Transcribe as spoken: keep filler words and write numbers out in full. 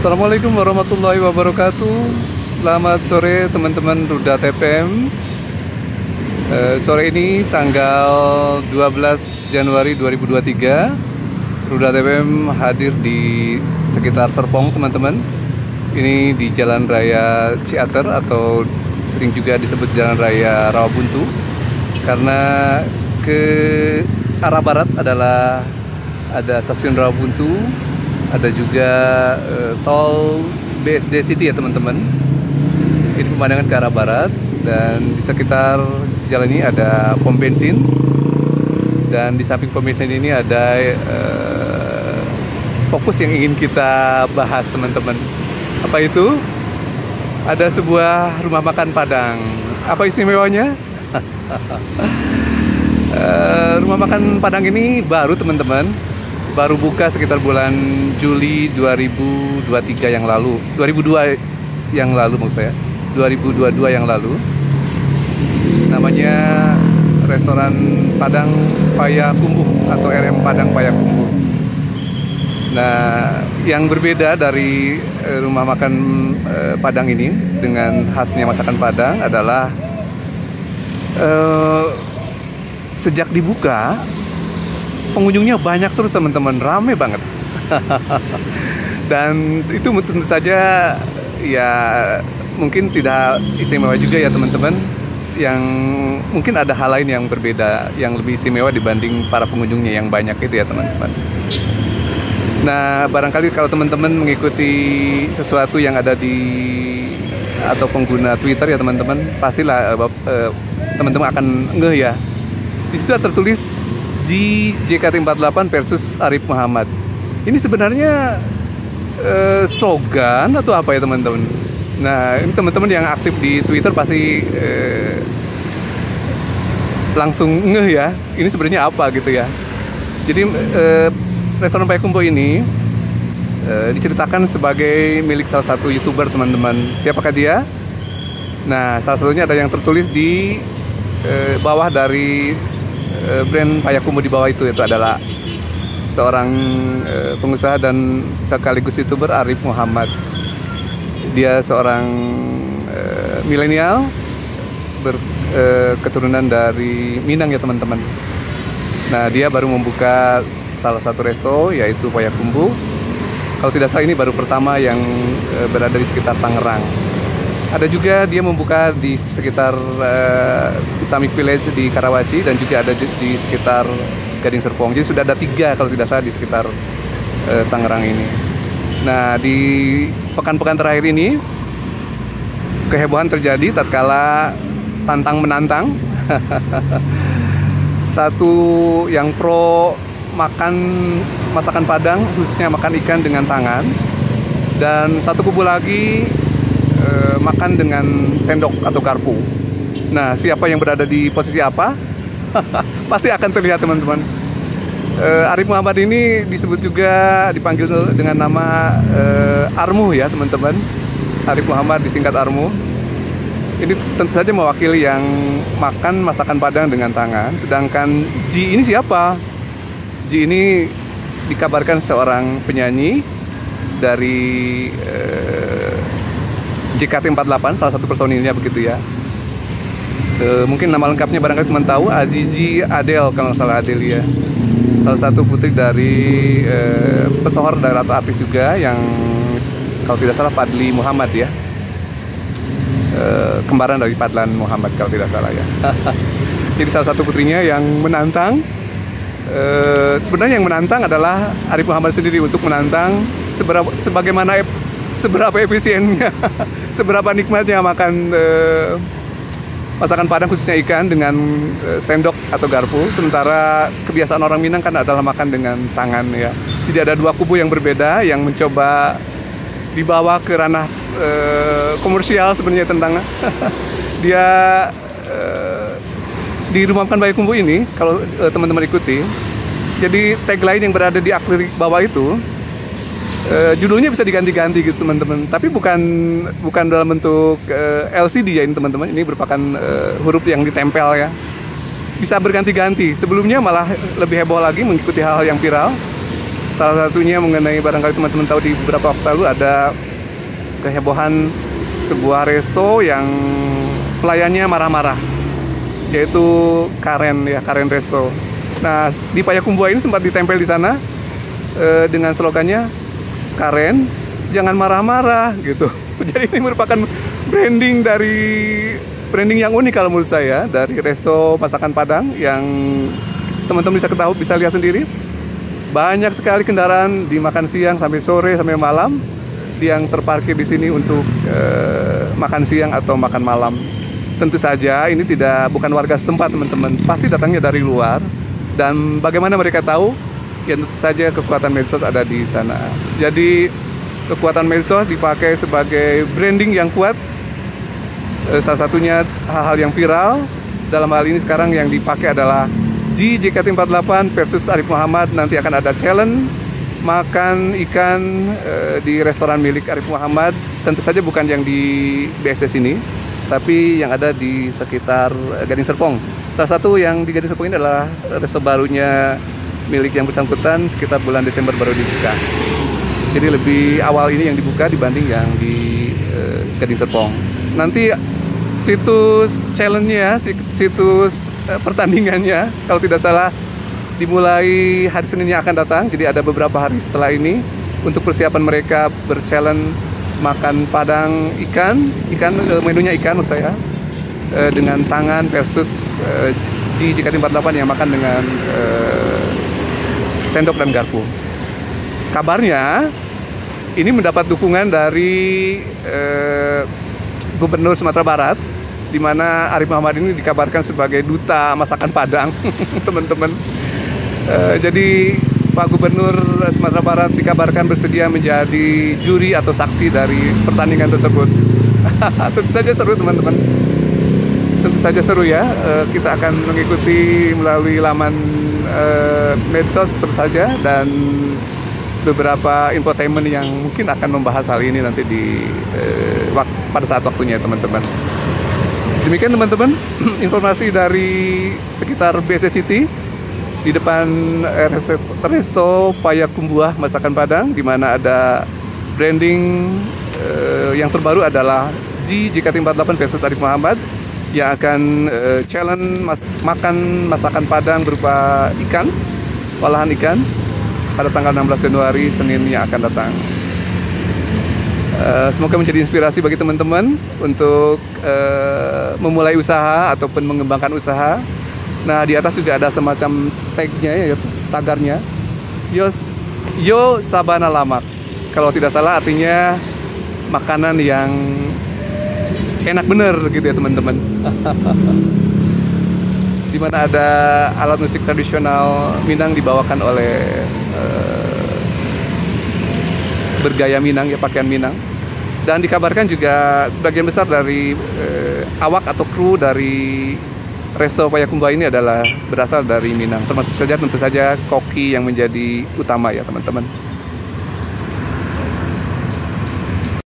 Assalamualaikum warahmatullahi wabarakatuh. Selamat sore teman-teman Ruda T P M. e, Sore ini tanggal dua belas Januari dua ribu dua puluh tiga, Ruda T P M hadir di sekitar Serpong teman-teman. Ini di Jalan Raya Ciater atau sering juga disebut Jalan Raya Rawabuntu, karena ke arah barat adalah ada stasiun Rawabuntu, ada juga uh, tol B S D City ya teman-teman. Ini pemandangan ke arah barat, dan di sekitar jalan ini ada pom bensin, dan di samping pom bensin ini ada uh, fokus yang ingin kita bahas teman-teman. Apa itu? Ada sebuah rumah makan Padang. Apa istimewanya? uh, rumah makan Padang ini baru teman-teman. Baru buka sekitar bulan Juli dua ribu dua puluh tiga yang lalu, dua ribu dua yang lalu maksud saya, dua ribu dua puluh dua yang lalu. Namanya restoran Padang Payakumbuh atau R M Padang Payakumbuh. Nah, yang berbeda dari eh, rumah makan eh, Padang ini dengan khasnya masakan Padang adalah eh, sejak dibuka pengunjungnya banyak terus teman-teman, rame banget. Dan itu tentu saja ya mungkin tidak istimewa juga ya teman-teman, yang mungkin ada hal lain yang berbeda, yang lebih istimewa dibanding para pengunjungnya yang banyak itu ya teman-teman. Nah, barangkali kalau teman-teman mengikuti sesuatu yang ada di atau pengguna Twitter ya teman-teman, pastilah eh, teman-teman akan ngeh ya. Di situ ada tertulis G J K T empat puluh delapan versus Arif Muhammad. Ini sebenarnya eh, slogan atau apa ya teman-teman? Nah, ini teman-teman yang aktif di Twitter pasti eh, langsung ngeh ya. Ini sebenarnya apa gitu ya? Jadi eh, restoran Payakumbuh ini eh, diceritakan sebagai milik salah satu YouTuber teman-teman. Siapakah dia? Nah, salah satunya ada yang tertulis di eh, bawah dari brand Payakumbuh. Di bawah itu itu adalah seorang uh, pengusaha dan sekaligus YouTuber, Arif Muhammad. Dia seorang uh, milenial berketurunan uh, dari Minang ya teman-teman. Nah, dia baru membuka salah satu resto yaitu Payakumbuh. Kalau tidak salah ini baru pertama yang uh, berada di sekitar Tangerang. Ada juga dia membuka di sekitar uh, Islamic Village di Karawaci, dan juga ada di, di sekitar Gading Serpong. Jadi sudah ada tiga kalau tidak salah di sekitar uh, Tangerang ini. Nah, di pekan-pekan terakhir ini kehebohan terjadi tatkala tantang menantang. Satu yang pro makan masakan Padang, khususnya makan ikan dengan tangan, dan satu kubu lagi makan dengan sendok atau garpu. Nah, siapa yang berada di posisi apa? Pasti akan terlihat teman-teman. uh, Arif Muhammad ini disebut juga dipanggil dengan nama uh, Armuh ya teman-teman. Arif Muhammad disingkat Armuh. Ini tentu saja mewakili yang makan masakan Padang dengan tangan. Sedangkan Ji ini siapa? Ji ini dikabarkan seorang penyanyi dari uh, J K T empat puluh delapan, salah satu personilnya begitu ya. E, mungkin nama lengkapnya barangkali teman tahu, Azizi Adel kalau nggak salah, Adel ya. Salah satu putri dari e, pesohor dari atau artis juga yang kalau tidak salah Fadli Muhammad ya. E, kembaran dari Fadlan Muhammad kalau tidak salah ya. Jadi salah satu putrinya yang menantang. E, sebenarnya yang menantang adalah Arif Muhammad sendiri untuk menantang seberapa sebagaimana seberapa efisiennya, seberapa nikmatnya makan uh, masakan Padang khususnya ikan dengan uh, sendok atau garpu. Sementara kebiasaan orang Minang kan adalah makan dengan tangan ya. Jadi ada dua kubu yang berbeda yang mencoba dibawa ke ranah uh, komersial sebenarnya tentang dia uh, di rumah makan Payakumbuh ini. Kalau uh, teman-teman ikuti, jadi tagline yang berada di akhir bawah itu, Uh, judulnya bisa diganti-ganti gitu teman-teman, tapi bukan bukan dalam bentuk uh, L C D ya ini teman-teman. Ini merupakan uh, huruf yang ditempel ya, bisa berganti-ganti. Sebelumnya malah lebih heboh lagi mengikuti hal-hal yang viral. Salah satunya mengenai, barangkali teman-teman tahu, di beberapa waktu lalu ada kehebohan sebuah resto yang pelayannya marah-marah, yaitu Karen ya, Karen Resto. Nah, di Payakumbuh ini sempat ditempel di sana eh, dengan slogannya Karen jangan marah-marah gitu. Jadi ini merupakan branding dari branding yang unik kalau menurut saya dari resto masakan Padang yang teman-teman bisa ketahui, bisa lihat sendiri. Banyak sekali kendaraan di makan siang sampai sore sampai malam yang terparkir di sini untuk eh, makan siang atau makan malam. Tentu saja ini tidak bukan warga setempat, teman-teman. Pasti datangnya dari luar. Dan bagaimana mereka tahu? Ya tentu saja kekuatan medsos ada di sana. Jadi kekuatan medsos dipakai sebagai branding yang kuat. Eh, salah satunya hal-hal yang viral. Dalam hal ini sekarang yang dipakai adalah G J K T empat puluh delapan versus Arif Muhammad. Nanti akan ada challenge makan ikan uh, di restoran milik Arif Muhammad. Tentu saja bukan yang di B S D sini, tapi yang ada di sekitar uh, Gading Serpong. Salah satu yang di Gading Serpong ini adalah resto barunya milik yang bersangkutan, sekitar bulan Desember baru dibuka. Jadi lebih awal ini yang dibuka dibanding yang di uh, Gading Serpong. Nanti situs challenge-nya, situs uh, pertandingannya, kalau tidak salah dimulai hari Senin yang akan datang. Jadi ada beberapa hari setelah ini untuk persiapan mereka berchallenge makan padang ikan, ikan menunya ikan maksud saya, dengan tangan versus G J K T empat puluh delapan yang makan dengan eh, sendok dan garpu. Kabarnya ini mendapat dukungan dari eh, Gubernur Sumatera Barat, di mana Arif Muhammad ini dikabarkan sebagai duta masakan Padang, teman-teman. Uh, jadi Pak Gubernur Sumatera Barat dikabarkan bersedia menjadi juri atau saksi dari pertandingan tersebut. Tentu saja seru, teman-teman. Tentu saja seru ya. Uh, kita akan mengikuti melalui laman uh, medsos terus saja, dan beberapa infotainment yang mungkin akan membahas hal ini nanti di uh, wak- pada saat waktunya, teman-teman. Demikian, teman-teman, informasi dari sekitar B S D City di depan resto Payakumbuh Masakan Padang, di mana ada branding uh, yang terbaru adalah G J K T empat puluh delapan versus Arif Muhammad yang akan uh, challenge mas makan masakan Padang berupa ikan, olahan ikan pada tanggal enam belas Januari, Senin yang akan datang. Uh, semoga menjadi inspirasi bagi teman-teman untuk uh, memulai usaha ataupun mengembangkan usaha. Nah, di atas juga ada semacam tagnya ya, tagarnya. Yos, Yo Sabana Lamak. Kalau tidak salah artinya makanan yang enak bener gitu ya, teman-teman. Di mana ada alat musik tradisional Minang dibawakan oleh uh, bergaya Minang ya, pakaian Minang. Dan dikabarkan juga sebagian besar dari uh, awak atau kru dari resto Payakumbuh ini adalah berasal dari Minang, termasuk saja tentu saja koki yang menjadi utama ya, teman-teman.